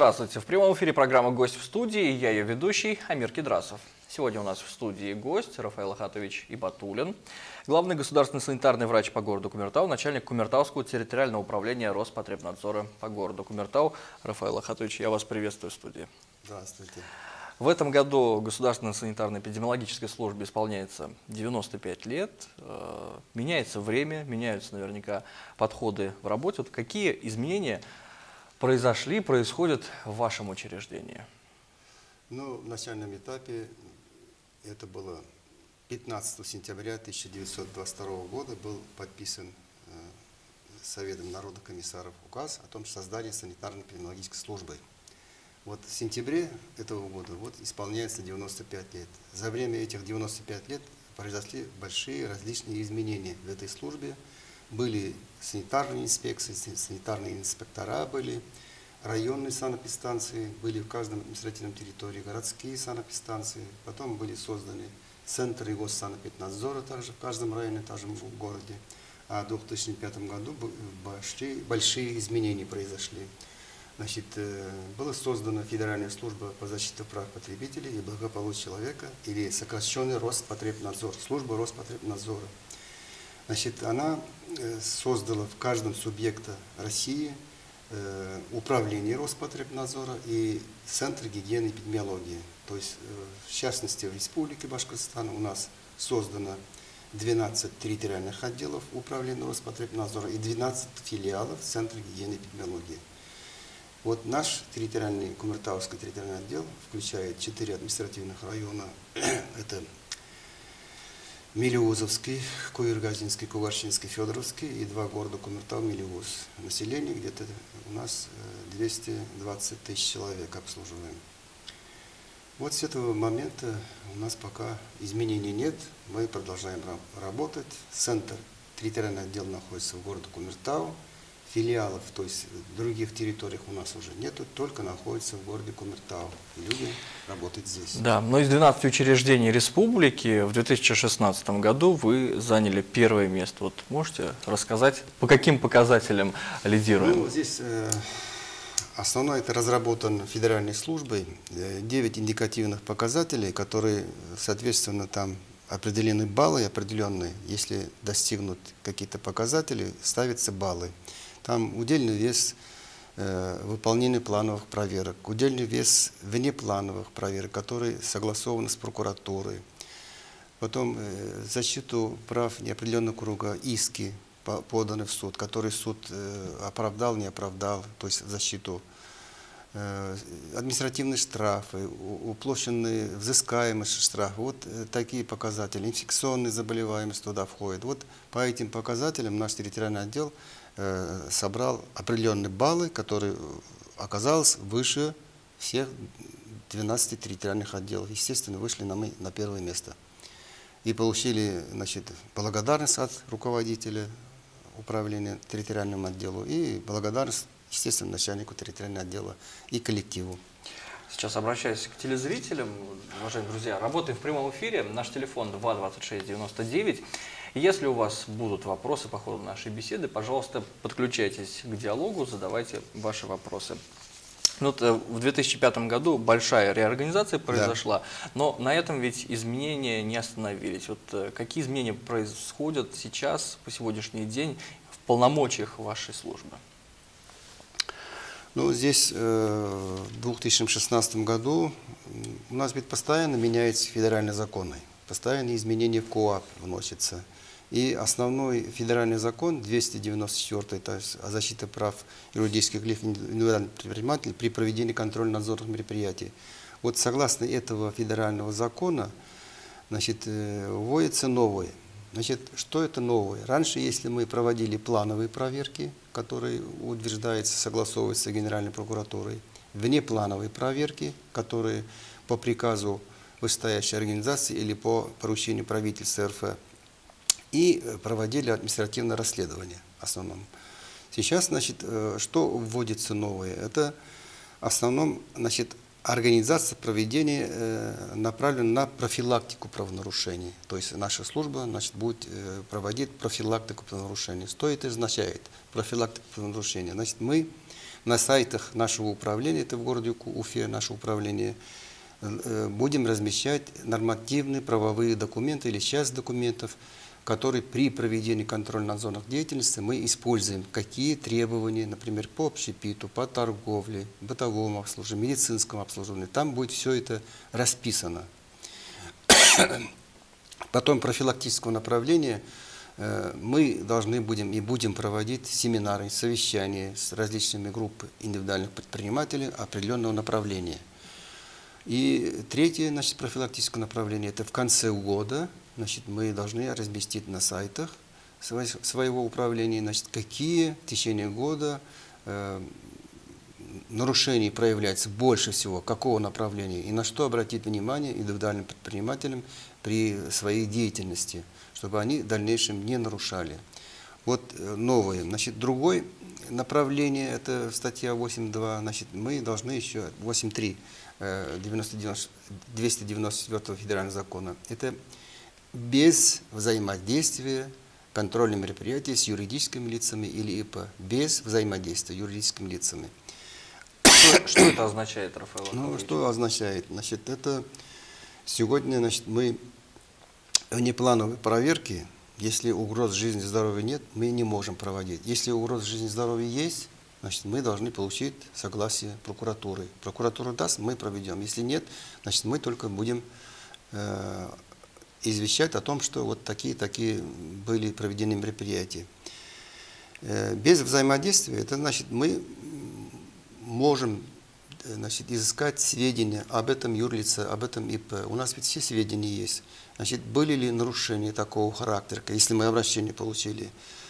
Здравствуйте! В прямом эфире программа «Гость в студии». Я ее ведущий Амир Кедрасов. Сегодня у нас в студии гость Рафаэль Ахатович Ибатуллин, главный государственный санитарный врач по городу Кумертау, начальник Кумертауского территориального управления Роспотребнадзора по городу Кумертау. Рафаэль Ахатович, я вас приветствую в студии. Здравствуйте. В этом году Государственной санитарно-эпидемиологической службе исполняется 95 лет. Меняется время, меняются наверняка подходы в работе. Вот какие изменения происходят в вашем учреждении? Ну, в начальном этапе, это было 15 сентября 1922 года, был подписан Советом народных комиссаров указ о том, что создание санитарно-эпидемиологической службы. Вот в сентябре этого года исполняется 95 лет. За время этих 95 лет произошли большие различные изменения в этой службе. Были санитарные инспекции, санитарные инспектора были, районные санэпидстанции были в каждом административном территории, городские санэпидстанции. Потом были созданы центры госсанэпиднадзора также в каждом районе, также в городе. А в 2005 году большие изменения произошли. Значит, была создана Федеральная служба по защите прав потребителей и благополучия человека, или сокращенный Роспотребнадзор, служба Роспотребнадзора. Значит, она создала в каждом субъекте России управление Роспотребнадзора и Центр гигиены и эпидемиологии. То есть, в частности, в Республике Башкортостан у нас создано 12 территориальных отделов управления Роспотребнадзора и 12 филиалов Центра гигиены и эпидемиологии. Вот наш территориальный, Кумертауский территориальный отдел включает 4 административных района. Это Мелеузовский, Куюргазинский, Кугарчинский, Федоровский и 2 города Кумертау, Мелеуз. Население где-то у нас 220 тысяч человек обслуживаем. Вот с этого момента у нас пока изменений нет. Мы продолжаем работать. Центр, территориальный отдел находится в городе Кумертау. Филиалов, то есть в других территориях у нас уже нету, только находится в городе Кумертау. Люди работают здесь. Да, но из 12 учреждений республики в 2016 году вы заняли первое место. Вот можете рассказать, по каким показателям лидируем? Ну, здесь основное это разработан федеральной службой 9 индикативных показателей, которые, соответственно, там определены баллы определенные. Если достигнут какие-то показатели, ставятся баллы. Там удельный вес выполнения плановых проверок, удельный вес внеплановых проверок, которые согласованы с прокуратурой. Потом защиту прав неопределенного круга, иски поданы в суд, который суд оправдал, не оправдал, то есть защиту. Административные штрафы, уплощенные взыскаемость штрафов, вот такие показатели. Инфекционные заболеваемость туда входит. Вот по этим показателям наш территориальный отдел собрал определенные баллы, которые оказалось выше всех 12 территориальных отделов. Естественно, вышли мы на первое место. И получили, значит, благодарность от руководителя управления территориальным отделу и благодарность, естественно, начальнику территориального отдела и коллективу. Сейчас обращаюсь к телезрителям. Уважаемые друзья, работаем в прямом эфире. Наш телефон 22699. Если у вас будут вопросы по ходу нашей беседы, пожалуйста, подключайтесь к диалогу, задавайте ваши вопросы. Вот в 2005 году большая реорганизация произошла, да. Но на этом ведь изменения не остановились. Вот какие изменения происходят сейчас, по сегодняшний день, в полномочиях вашей службы? Ну, здесь в 2016 году у нас ведь постоянно меняются федеральные законы, постоянно изменения в КоАП вносятся. И основной федеральный закон 294, то есть о защите прав юридических лиц индивидуальных предпринимателей при проведении контрольно-надзорных мероприятий. Вот согласно этого федерального закона, значит, вводится новое. Значит, что это новое? Раньше, если мы проводили плановые проверки, которые утверждаются, согласовываются с Генеральной прокуратурой, внеплановые проверки, которые по приказу вышестоящей организации или по поручению правительства РФ, и проводили административное расследование в основном. Сейчас, значит, что вводится новое? Это в основном, значит, организация проведения направлена на профилактику правонарушений. То есть наша служба, значит, будет проводить профилактику правонарушений. Что это означает? Профилактика правонарушений. Значит, мы на сайтах нашего управления, это в городе Уфе, наше управление, будем размещать нормативные правовые документы или часть документов, которые при проведении контрольно-надзорных деятельности мы используем. Какие требования, например, по общепиту, по торговле, бытовому обслуживанию, медицинскому обслуживанию. Там будет все это расписано. Потом профилактического направления мы должны будем проводить семинары, совещания с различными группами индивидуальных предпринимателей определенного направления. И третье, значит, профилактическое направление, это в конце года, значит, мы должны разместить на сайтах своего управления, значит, какие в течение года нарушений проявляется больше всего, какого направления, и на что обратить внимание индивидуальным предпринимателям при своей деятельности, чтобы они в дальнейшем не нарушали. Вот новое. Значит, другое направление, это статья 8.2, значит, мы должны еще, 8.3, 294 федерального закона, это без взаимодействия контрольных мероприятий с юридическими лицами или ИП, без взаимодействия с юридическими лицами. Что это означает, Рафаэль? Ну, что означает? Значит, это сегодня, значит, мы внеплановые проверки, если угроз жизни и здоровья нет, мы не можем проводить. Если угроза жизни и здоровья есть, значит, мы должны получить согласие прокуратуры. Прокуратура даст, мы проведем. Если нет, значит, мы только будем извещать о том, что вот такие были проведены мероприятия. Без взаимодействия, это значит, мы можем, значит, изыскать сведения об этом юрлице, об этом ИП. У нас ведь все сведения есть. Значит, были ли нарушения такого характера, если мы обращение получили.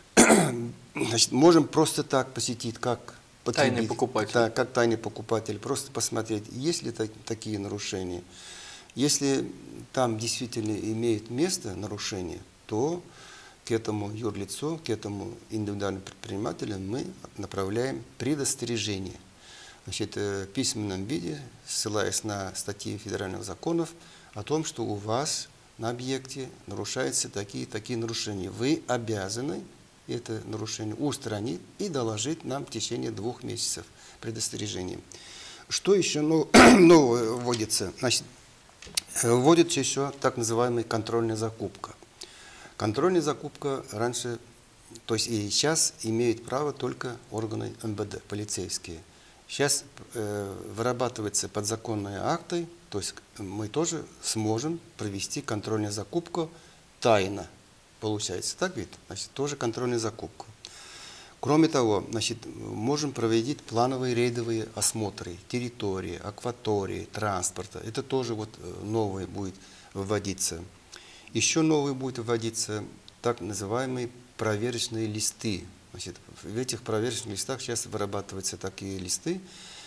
Значит, можем просто так посетить, как тайный покупатель. Да, как тайный покупатель, просто посмотреть, есть ли такие нарушения. Если там действительно имеет место нарушение, то к этому юрлицу, к этому индивидуальному предпринимателю мы направляем предостережение. Значит, в письменном виде, ссылаясь на статьи федеральных законов, о том, что у вас на объекте нарушаются такие нарушения. Вы обязаны это нарушение устранить и доложить нам в течение 2 месяцев предостережением. Что еще новое вводится? Значит, вводится еще так называемая контрольная закупка. Контрольная закупка раньше, то есть и сейчас имеют право только органы МВД, полицейские. Сейчас вырабатываются подзаконные акты, то есть мы тоже сможем провести контрольную закупку тайно. Получается, так ведь? Значит, тоже контрольную закупку. Кроме того, значит, можем проводить плановые рейдовые осмотры территории, акватории, транспорта. Это тоже вот новое будет вводиться. Еще новые будет вводиться так называемые проверочные листы. Значит, в этих проверочных листах сейчас вырабатываются такие листы.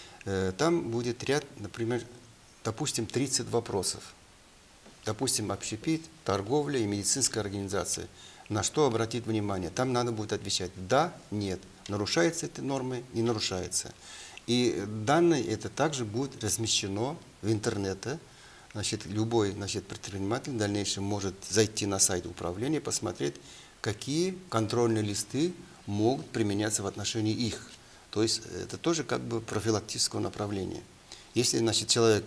Там будет ряд, например, допустим, 30 вопросов. Допустим, общепит, торговля и медицинская организация. На что обратить внимание? Там надо будет отвечать да, нет. Нарушается эта норма, не нарушается. И данные это также будет размещено в интернете. Значит, любой, значит, предприниматель в дальнейшем может зайти на сайт управления, посмотреть, какие контрольные листы могут применяться в отношении их. То есть это тоже как бы профилактическое направление. Если, значит, человек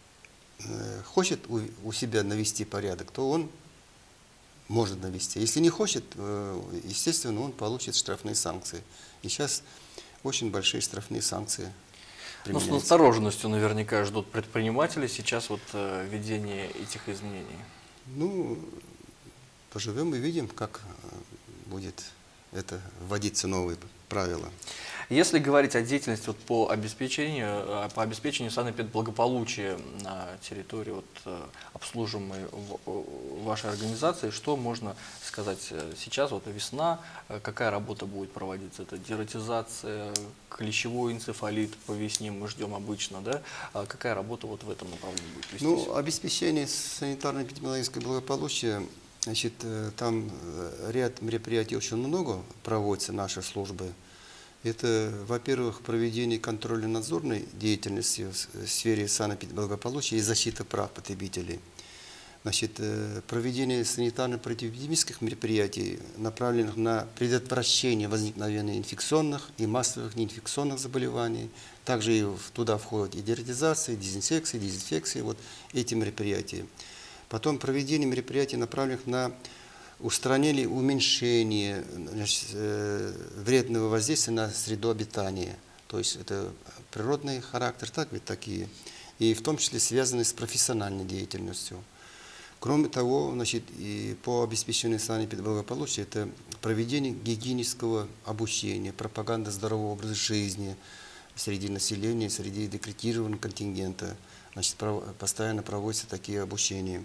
хочет у себя навести порядок, то он может навести. Если не хочет, естественно, он получит штрафные санкции. И сейчас очень большие штрафные санкции применяются. Но с настороженностью наверняка ждут предприниматели сейчас вот введение этих изменений. Ну, поживем и видим, как будет это вводиться новые правила. Если говорить о деятельности вот по обеспечению санэпидблагополучия на территории обслуживаемой вашей организации, что можно сказать сейчас? Вот весна, какая работа будет проводиться? Это дератизация, клещевой энцефалит по весне мы ждем обычно, да? Какая работа вот в этом направлении будет вестись? Ну, обеспечение санитарно-эпидемиологического благополучия, значит, там ряд мероприятий очень много проводится нашей службы. Это, во-первых, проведение контрольно-надзорной деятельности в сфере санэпидблагополучия и защиты прав потребителей. Значит, проведение санитарно-противоэпидемических мероприятий, направленных на предотвращение возникновения инфекционных и массовых неинфекционных заболеваний. Также и туда входит и дератизация, и дезинфекция, и дезинфекция, вот эти мероприятия. Потом проведение мероприятий, направленных на устранение, уменьшение, значит, вредного воздействия на среду обитания. То есть это природный характер, так ведь такие, и в том числе связанные с профессиональной деятельностью. Кроме того, значит, и по обеспечению санэпидблагополучия это проведение гигиенического обучения, пропаганда здорового образа жизни среди населения, среди декретированного контингента. Значит, постоянно проводятся такие обучения.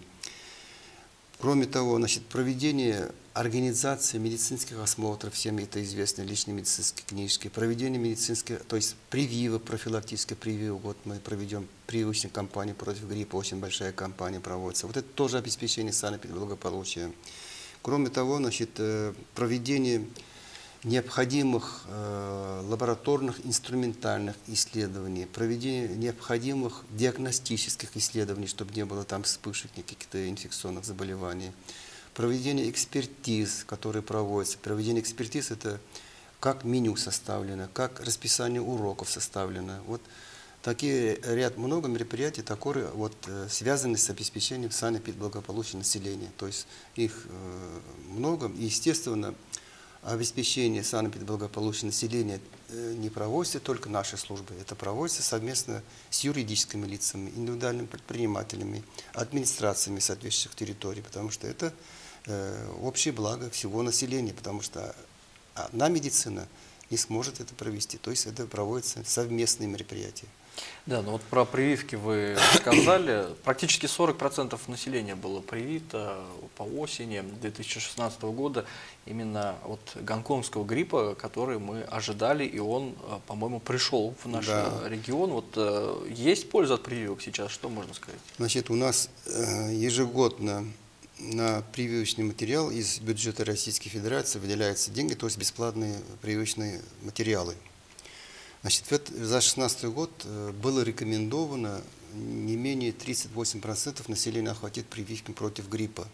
Кроме того, значит, проведение организации медицинских осмотров, всем это известно, личные медицинские книжки, проведение медицинских, то есть прививок, профилактические прививок. Вот мы проведем прививочную кампанию против гриппа, очень большая кампания проводится. Вот это тоже обеспечение санэпидблагополучия. Кроме того, значит, проведение необходимых лабораторных инструментальных исследований, проведение необходимых диагностических исследований, чтобы не было там вспышек каких-то инфекционных заболеваний, проведение экспертиз, которые проводятся. Проведение экспертиз – это как меню составлено, как расписание уроков составлено. Вот такие много мероприятий, которые вот, связаны с обеспечением санэпидблагополучия населения. То есть их много, и, естественно, обеспечение санэпидблагополучия населения не проводится только нашей службой, это проводится совместно с юридическими лицами, индивидуальными предпринимателями, администрациями соответствующих территорий, потому что это общее благо всего населения, потому что одна медицина не сможет это провести, то есть это проводятся совместные мероприятия. Да, ну вот про прививки вы сказали. Практически 40% населения было привито по осени 2016 года именно от гонконгского гриппа, который мы ожидали, и он, по-моему, пришел в наш регион. Вот есть польза от прививок сейчас, что можно сказать? Значит, у нас ежегодно на прививочный материал из бюджета Российской Федерации выделяются деньги, то есть бесплатные прививочные материалы. Значит, за 2016 год было рекомендовано не менее 38% населения охватить прививками против гриппа.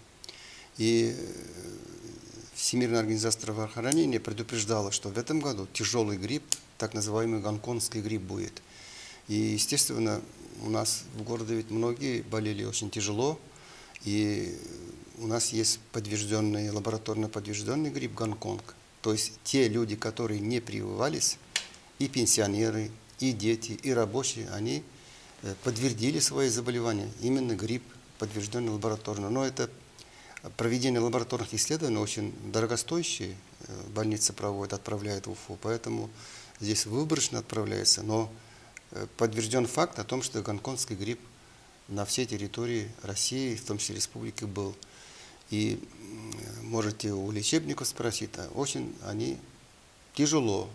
И Всемирная организация здравоохранения предупреждала, что в этом году тяжелый грипп, так называемый гонконгский грипп будет. И, естественно, у нас в городе ведь многие болели очень тяжело, и у нас есть подтвержденный, лабораторно подтвержденный грипп Гонконг. То есть те люди, которые не прививались, и пенсионеры, и дети, и рабочие, они подтвердили свои заболевания. Именно грипп, подтвержденный лабораторно. Но это проведение лабораторных исследований очень дорогостоящие. Больница проводит, отправляет в Уфу. Поэтому здесь выборочно отправляется. Но подтвержден факт о том, что гонконгский грипп на всей территории России, в том числе республики, был. И можете у лечебников спросить, очень они тяжело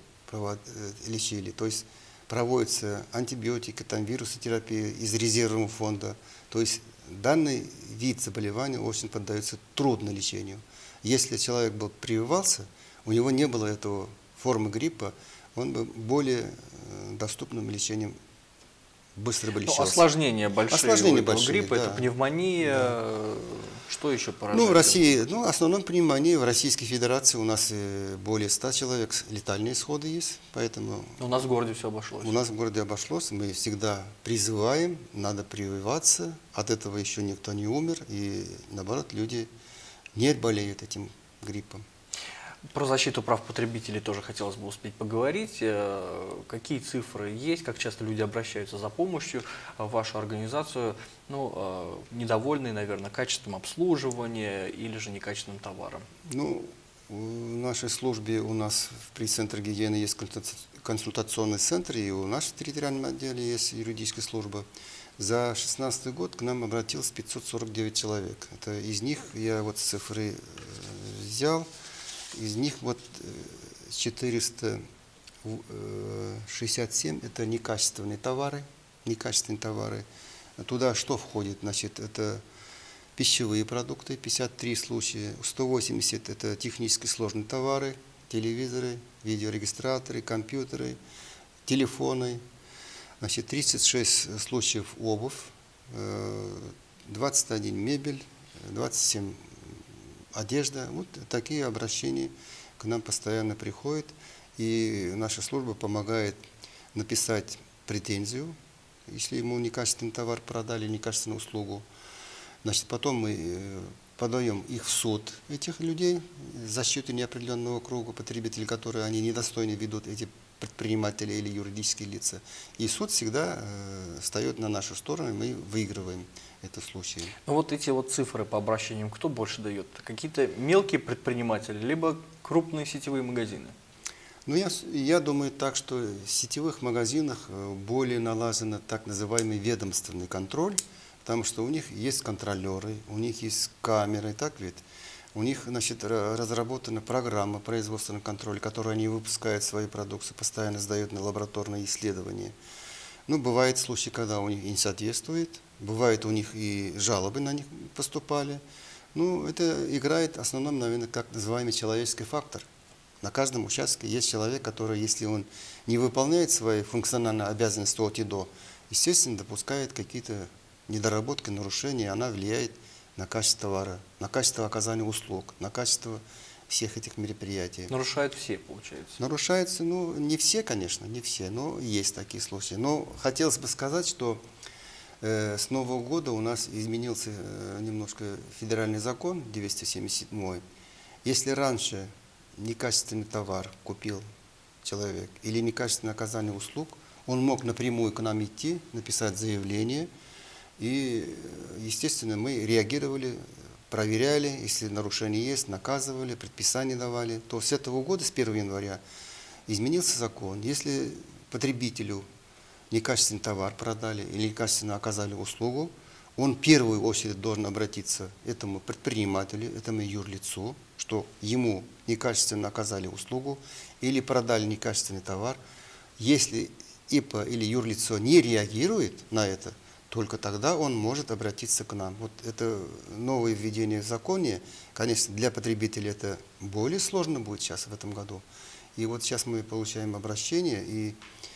лечили, то есть проводятся антибиотики, там вирусотерапия из резервного фонда, то есть данный вид заболевания очень поддается трудно лечению. Если человек бы прививался, у него не было этого формы гриппа, он бы более доступным лечением быстро бы лечился. Осложнения большие у этого гриппа, да. Это пневмония, что еще поражает? Ну, в России, в основном пневмония, в Российской Федерации у нас более 100 человек, летальные исходы есть, поэтому... У нас в городе все обошлось. У нас в городе обошлось, мы всегда призываем, надо прививаться, от этого еще никто не умер, и наоборот, люди не болеют этим гриппом. Про защиту прав потребителей тоже хотелось бы успеть поговорить. Какие цифры есть, как часто люди обращаются за помощью в вашу организацию, ну, недовольные, наверное, качеством обслуживания или же некачественным товаром? Ну, в нашей службе у нас при Центре гигиены есть консультационный центр, и у нас в территориальном отделе есть юридическая служба. За 2016 год к нам обратилось 549 человек. Это из них я вот цифры взял. Из них вот 467 это некачественные товары. Туда что входит? Значит, это пищевые продукты, 53 случая, 180 это технически сложные товары, телевизоры, видеорегистраторы, компьютеры, телефоны. Значит, 36 случаев обувь, 21 мебель 27 одежда. Вот такие обращения к нам постоянно приходят. И наша служба помогает написать претензию, если ему некачественный товар продали, некачественную услугу. Значит, потом мы подаем их в суд, этих людей, защиту неопределенного круга потребителей, которые они недостойно ведут, эти предприниматели или юридические лица. И суд всегда встает на нашу сторону, и мы выигрываем этот случай. Ну вот эти вот цифры по обращениям, кто больше дает? Какие-то мелкие предприниматели, либо крупные сетевые магазины? Ну, я думаю так, что в сетевых магазинах более налажен так называемый ведомственный контроль, потому что у них есть контролеры, у них есть камеры, так ведь? У них, значит, разработана программа производственного контроля, которую они выпускают свои продукции, постоянно сдают на лабораторные исследования. Ну, бывают случаи, когда у них не соответствует, бывает у них и жалобы на них поступали. Ну, это играет в основном, наверное, так называемый человеческий фактор. На каждом участке есть человек, который, если он не выполняет свои функциональные обязанности от и до, естественно, допускает какие-то недоработки, нарушения, она влияет на качество товара, на качество оказания услуг, на качество всех этих мероприятий. Нарушают все, получается. Нарушаются, ну, не все, конечно, не все, но есть такие случаи. Но хотелось бы сказать, что с Нового года у нас изменился немножко федеральный закон 277. Если раньше некачественный товар купил человек или некачественное оказание услуг, он мог напрямую к нам идти, написать заявление. И, естественно, мы реагировали, проверяли, если нарушения есть, наказывали, предписания давали. То с этого года, с 1 января, изменился закон. Если потребителю некачественный товар продали или некачественно оказали услугу, он в первую очередь должен обратиться к этому предпринимателю, этому юрлицу, что ему некачественно оказали услугу или продали некачественный товар. Если ИПА или юрлицо не реагирует на это, только тогда он может обратиться к нам. Вот это новое введение в законе, конечно, для потребителей это более сложно будет сейчас в этом году. И вот сейчас мы получаем обращение и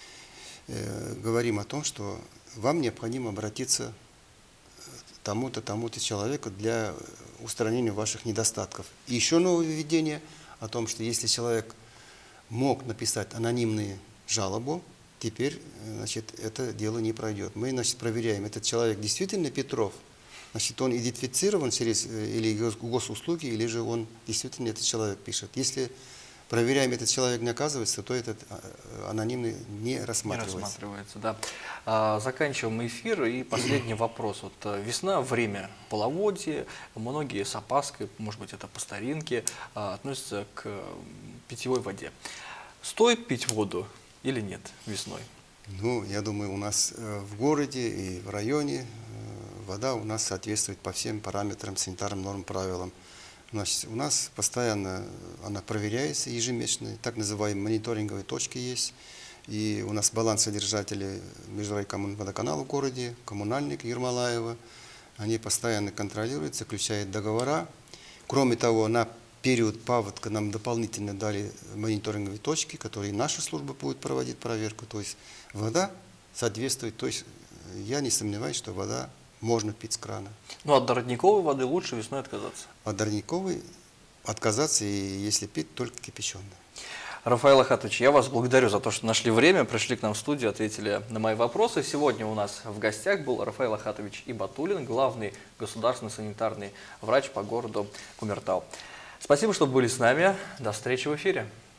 говорим о том, что вам необходимо обратиться к тому-то, тому-то человеку для устранения ваших недостатков. И еще новое введение о том, что если человек мог написать анонимную жалобу, теперь, значит, это дело не пройдет. Мы, значит, проверяем, этот человек действительно Петров, значит, он идентифицирован через или госуслуги, или же он действительно этот человек пишет. Если проверяем, этот человек не оказывается, то этот анонимный не рассматривается. Не рассматривается, да. Заканчиваем эфир, и последний вопрос. Вот весна, время половодья, многие с опаской, может быть, это по старинке, относятся к питьевой воде. Стоит пить воду или нет весной? Ну, я думаю, у нас в городе и в районе вода у нас соответствует по всем параметрам, санитарным нормам, правилам. Значит, у нас постоянно она проверяется ежемесячно, так называемые мониторинговые точки есть. И у нас балансодержатели Межрайкомводоканала в городе, коммунальник Ермолаева, они постоянно контролируют, заключают договора. Кроме того, на период паводка нам дополнительно дали мониторинговые точки, которые наша служба будет проводить проверку. То есть вода соответствует, то есть я не сомневаюсь, что вода можно пить с крана. Ну, от родниковой воды лучше весной отказаться? От родниковой отказаться, и если пить, только кипяченой. Рафаэль Ахатович, я вас благодарю за то, что нашли время, пришли к нам в студию, ответили на мои вопросы. Сегодня у нас в гостях был Рафаэль Ахатович Ибатуллин, главный государственный санитарный врач по городу Кумертау. Спасибо, что были с нами. До встречи в эфире.